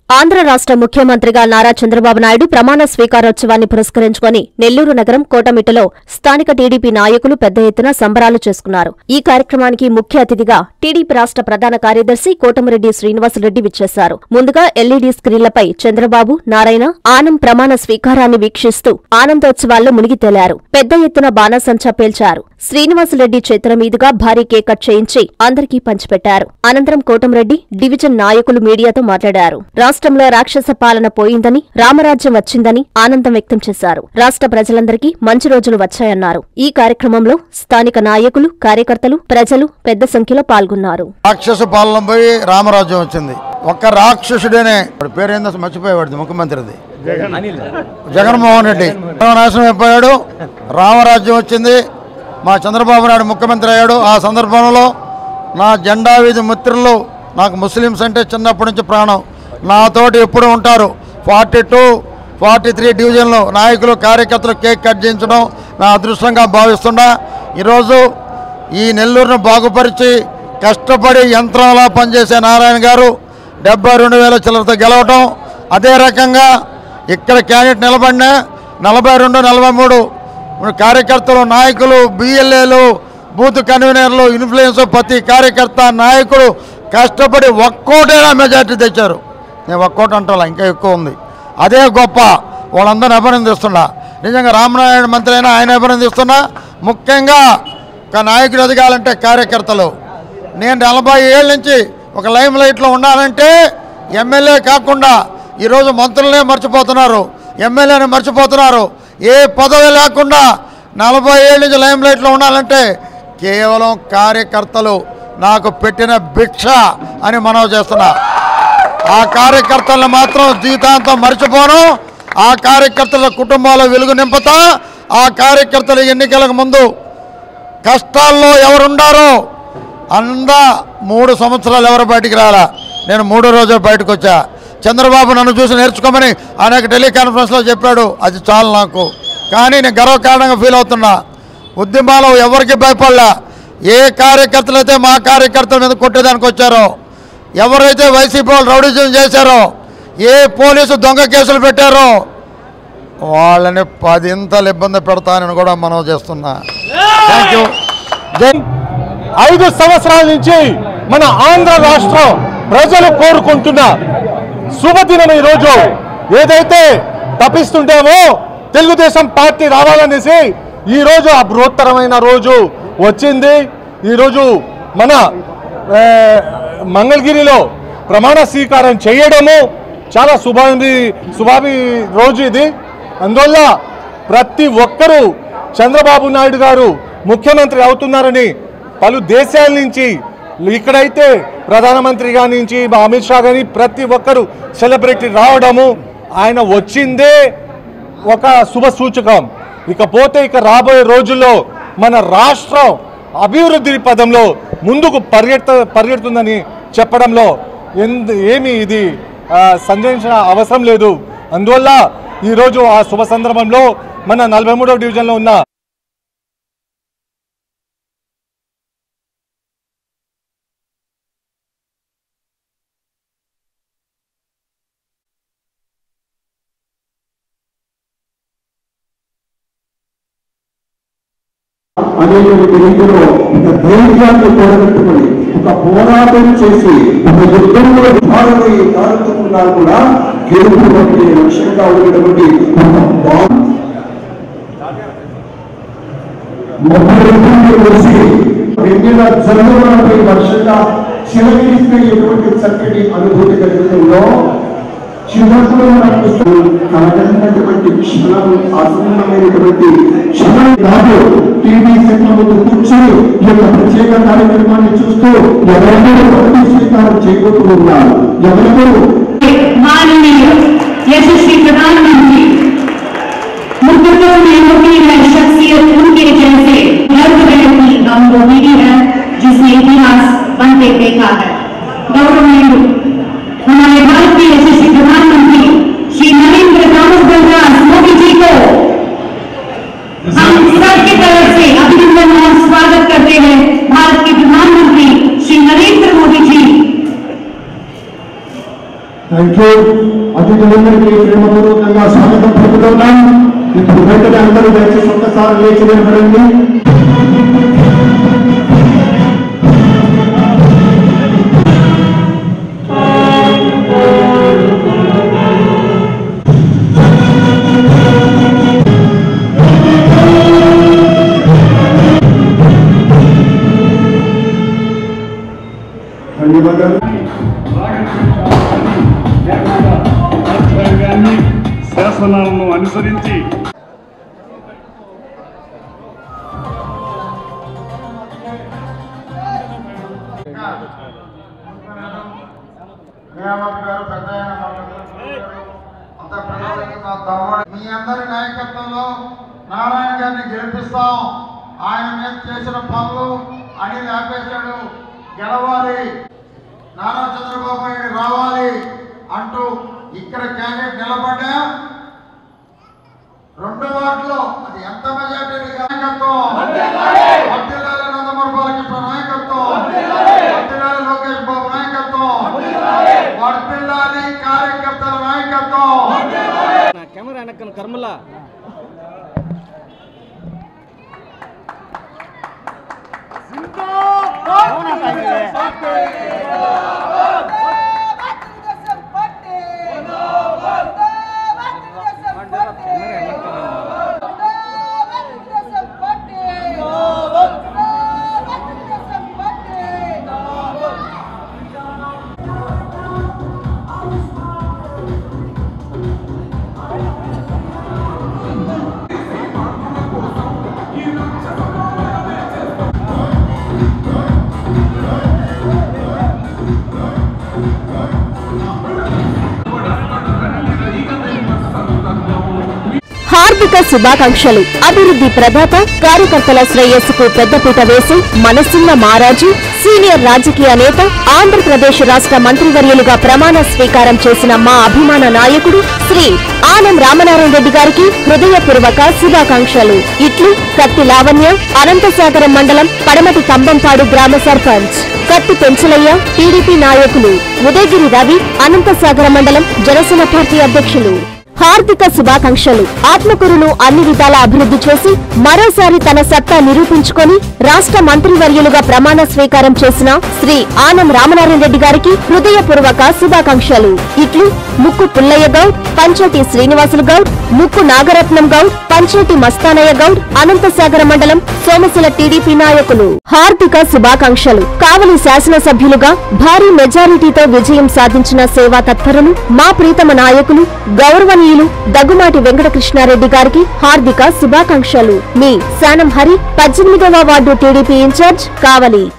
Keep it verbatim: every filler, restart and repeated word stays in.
ఆంధ్ర రాష్ట్ర ముఖ్యమంత్రిగా నారా చంద్రబాబు నాయుడు ప్రమాణ స్వీకారోత్సవాన్ని పురస్కరించుకుని నెల్లూరు నగరం కోటమిట్టలో స్థానిక టీడీపీ నాయకులు పెద్ద ఎత్తున సంబరాలు చేసుకున్నారు. ఈ కార్యక్రమానికి ముఖ్య అతిథిగా టీడీపీ రాష్ట్ర ప్రధాన కార్యదర్శి కోటమిరెడ్డి శ్రీనివాసరెడ్డి విచ్చేశారు. ముందుగా ఎల్ఈడీ స్క్రీన్లపై చంద్రబాబు, నారాయణ, ఆనం ప్రమాణ స్వీకారాన్ని వీక్షిస్తూ ఆనందోత్సవాల్లో మునిగి తేలారు. పెద్ద ఎత్తున బాణాసంచా పేల్చారు. శ్రీనివాసరెడ్డి చేతుల మీదుగా భారీ కేక్ కట్ చేయించి అందరికీ పంచిపెట్టారు. అనంతరం కోటమిరెడ్డి డివిజన్ నాయకులు మీడియాతో మాట్లాడారు. రాష్ట్రంలో రాక్షస పాలన పోయిందని, రామరాజ్యం వచ్చిందని ఆనందం వ్యక్తం చేశారు. రాష్ట్ర ప్రజలందరికీ మంచి రోజులు వచ్చాయన్నారు. ఈ కార్యక్రమంలో స్థానిక నాయకులు, కార్యకర్తలు, ప్రజలు పెద్ద సంఖ్యలో పాల్గొన్నారు. రాక్షస పాలన పోయి రామరాజ్యం వచ్చింది. ఒక్క రాక్షసుడేనే పేరేందో మర్చిపోయేవాడు ముఖ్యమంత్రిది జగన్మోహన్ రెడ్డి నాశనం అయిపోయాడు. రామరాజ్యం వచ్చింది. మా చంద్రబాబు నాయుడు ముఖ్యమంత్రి అయ్యాడు. ఆ సందర్భంలో నా జెండా వీధి మిత్రులు, నాకు ముస్లిమ్స్ అంటే చిన్నప్పటి నుంచి ప్రాణం, నాతోటి ఎప్పుడు ఉంటారు. ఫార్టీ టూ ఫార్టీ త్రీ డివిజన్లో నాయకులు, కార్యకర్తలు కేక్ కట్ చేయించడం నా అదృష్టంగా భావిస్తున్నా. ఈరోజు ఈ నెల్లూరును బాగుపరిచి కష్టపడి యంత్రంలా పనిచేసే నారాయణ గారు డెబ్బై రెండు వేల చిల్లరతో గెలవటం, అదే రకంగా ఇక్కడ క్యాండిడేట్ నిలబడినా నలభై రెండు నలభై మూడు కార్యకర్తలు, నాయకులు, బిఎల్ఏలు, బూత్ కన్వీనర్లు, ఇన్ఫ్లుయెన్స్ ప్రతి కార్యకర్త, నాయకుడు కష్టపడి ఒక్కోటైనా మెజార్టీ తెచ్చారు. నేను ఒక్కోటి అంటాను, ఇంకా ఎక్కువ ఉంది. అదే గొప్ప. వాళ్ళందరినీ అభినందిస్తున్నా. నిజంగా రామనారాయణ మంత్రి అయినా ఆయన అభినందిస్తున్నా. ముఖ్యంగా ఒక నాయకుడు ఎదగాలంటే కార్యకర్తలు. నేను నలభై ఏళ్ళ నుంచి ఒక లైమ్ లైట్లో ఉండాలంటే ఎమ్మెల్యే కాకుండా ఈరోజు మంత్రులనే మర్చిపోతున్నారు, ఎమ్మెల్యేని మర్చిపోతున్నారు. ఏ పదవి లేకుండా నలభై ఏళ్ళ నుంచి లైమ్ లైట్లో ఉండాలంటే కేవలం కార్యకర్తలు నాకు పెట్టిన భిక్ష అని మనవి చేస్తున్నా. ఆ కార్యకర్తలను మాత్రం జీవితాంతం మర్చిపోను. ఆ కార్యకర్తల కుటుంబాల వెలుగు నింపుతా. ఆ కార్యకర్తలు ఎన్నికలకు ముందు కష్టాల్లో ఎవరుండారో అందా మూడు సంవత్సరాలు ఎవరు బయటికి రాలా. నేను మూడో రోజే బయటకు వచ్చా. చంద్రబాబు నన్ను చూసి నేర్చుకోమని అనేక టెలికాన్ఫరెన్స్లో చెప్పాడు. అది చాలు నాకు. కానీ నేను గర్వకారణంగా ఫీల్ అవుతున్నా. ఉద్యమాలు ఎవరికి భయపడలా. ఏ కార్యకర్తలు అయితే మా కార్యకర్తల మీద కొట్టేదానికి వచ్చారో, ఎవరైతే వైసీపీ వాళ్ళు రౌడీజం చేశారో, ఏ పోలీసు దొంగ కేసులు పెట్టారో వాళ్ళని పదింతలు ఇబ్బంది పెడతానని కూడా మనం చేస్తున్నా. Thank you. ఐదు సంవత్సరాల నుంచి మన ఆంధ్ర రాష్ట్రం ప్రజలు కోరుకుంటున్న శుభదినం ఈరోజు. ఏదైతే తప్పిస్తుంటామో తెలుగుదేశం పార్టీ రావాలనేసి ఈరోజు ఆ బృహత్తరమైన రోజు వచ్చింది. ఈరోజు మన మంగళగిరిలో ప్రమాణ స్వీకారం చేయడము చాలా శుభావి శుభావి రోజు ఇది. అందువల్ల ప్రతి ఒక్కరూ చంద్రబాబు నాయుడు గారు ముఖ్యమంత్రి అవుతున్నారని పలు దేశాల నుంచి, ఇక్కడైతే ప్రధానమంత్రి గారి నుంచి అమిత్ షా కానీ ప్రతి ఒక్కరు సెలబ్రిటీ రావడము, ఆయన వచ్చిందే ఒక శుభ సూచకం. ఇకపోతే ఇక రాబోయే రోజుల్లో మన రాష్ట్రం అభివృద్ధి పదంలో ముందుకు పర్యట పర్యడుతుందని చెప్పడంలో ఎందు ఏమి ఇది సందేహించిన అవసరం లేదు. అందువల్ల ఈరోజు ఆ శుభ సందర్భంలో మన నలభై మూడవ డివిజన్లో ఉన్న అనేటువంటి రీతిలో ఒక ధైర్యాన్ని కూడగట్టుకుని ఒక పోరాటం చేసి ఒక యుద్ధంలో భారతీ కారుతున్నా కూడా గెలుపు వంటి లక్ష్యంగా ఉన్నటువంటి ముప్పై రూపాయలు కలిసి వెన్నెల జన్మలపై వర్షంగా చిలకరిస్తే ఎటువంటి చక్కటి అనుభూతి కలుగుతుందో చివరిలో మనకు కలగనటువంటి క్షణం, అసన్నమైనటువంటి క్షణం కాదు. టీవీ సెట్ల ముందు కూర్చొని ఈ యొక్క ప్రత్యేక కార్యక్రమాన్ని చూస్తూ ఎవరెవరు ప్రతి స్వీకారం చేయబోతూ ఉన్నారు. ఎవరెవరు माननीय यशस्वी प्रधानमंत्री मुद्दों में होती है शख्सियत उनके जैसे गर्व रहती गौरव मिली है जिसने इतिहास बनते देखा है. गौरव हमारे भारत के यशस्वी प्रधानमंत्री श्री नरेंद्र दामोदर मोदी जी को हम सबकी तरफ से अभिनंदन और स्वागत करते हैं. भारत के प्रधानमंत्री श्री नरेंद्र मोदी जी థ్యాంక్ యూ. అతిథులందరికీ ప్రేమపూర్వకంగా స్వాగతం పలుకుతున్నాం. ఇప్పుడు వెంటనే అందరూ దయచేసి ఒక్కసారి లేచి నిలబడండి. శాసనాలను అనుసరించి మీ అందరి నాయకత్వంలో నారాయణ గారిని గెలిపిస్తాం. ఆయన మీద చేసిన పనులు అనిల్ ఆపేశాడు, గెలవాలి, నారా చంద్రబాబు నాయుడు రావాలి అంటూ ఇక్కడ క్యాండిడేట్ నిలబడ్డా రెండు వార్డులో అది ఎంత మెజార్టీ నాయకత్వం, వర్ధిల్లాలి నందమూరి బాలకృష్ణ నాయకత్వం, వర్ధిల్లాలి లోకేష్ బాబు నాయకత్వం, వర్ధిల్లాలి కార్యకర్తల నాయకత్వం. కెమెరా వెనక్కన కర్మలా హార్దిక శుభాకాంక్షలు. అభివృద్ధి ప్రదాత, కార్యకర్తల శ్రేయస్సుకు పెద్దపీట వేసి మనసున్న మారాజు, సీనియర్ రాజకీయ నేత, ఆంధ్రప్రదేశ్ రాష్ట్ర మంత్రివర్యులుగా ప్రమాణ స్వీకారం చేసిన మా అభిమాన నాయకుడు శ్రీ ఆనం రామనారాయణ రెడ్డి గారికి హృదయపూర్వక శుభాకాంక్షలు. ఇట్లు కత్తి లావణ్య, అనంతసాగరం మండలం పడమటి కంబంపాడు గ్రామ సర్పంచ్. కత్తి పెంచలయ్య, టీడీపీ నాయకులు. ఉదయగిరి రవి, అనంతసాగర మండలం జనసేన పార్టీ అధ్యక్షులు. హార్దిక శుభాకాంక్షలు. ఆత్మకూరును అన్ని విధాల అభివృద్ధి చేసి మరోసారి తన సత్తా నిరూపించుకొని రాష్ట్ర మంత్రివర్యులుగా ప్రమాణ స్వీకారం చేసిన శ్రీ ఆనం రామనారాయణ రెడ్డి గారికి హృదయపూర్వక శుభాకాంక్షలు. ఇట్లు ముక్కు పుల్లయ్య గౌడ్, పంచాటి శ్రీనివాసులు గౌడ్, ముక్కు నాగరత్నం గౌడ్, పంచాటి మస్తానయ్య గౌడ్, అనంతసాగర మండలం సోమశిల టీడీపీ నాయకులు. హార్దిక శుభాకాంక్షలు. కావలి శాసనసభ్యులుగా భారీ మెజారిటీతో విజయం సాధించిన సేవా తత్పరులు, మా ప్రీతమ నాయకులు, గౌరవనీయులు దగ్గుమాటి వెంకటకృష్ణారెడ్డి గారికి హార్దిక శుభాకాంక్షలు. మీ శానం హరి, పద్దెనిమిదవ వార్డు టీడీపీ ఇన్ఛార్జ్, కావలి.